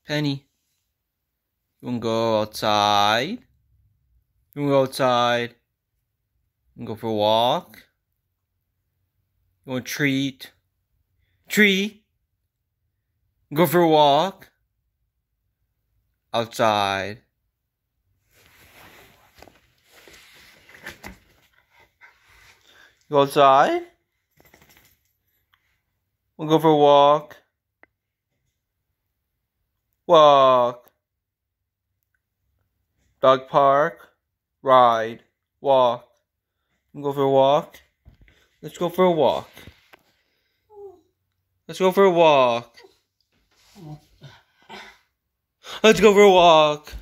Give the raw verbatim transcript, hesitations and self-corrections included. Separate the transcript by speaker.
Speaker 1: Penny, you wanna go outside? You wanna go outside? You wanna go for a walk? You want a treat? Treat? Go for a walk? Outside. Go outside? We'll go for a walk. Walk. Dog park. Ride. Walk. We'll go for a walk. Let's go for a walk. Let's go for a walk. Let's go for a walk.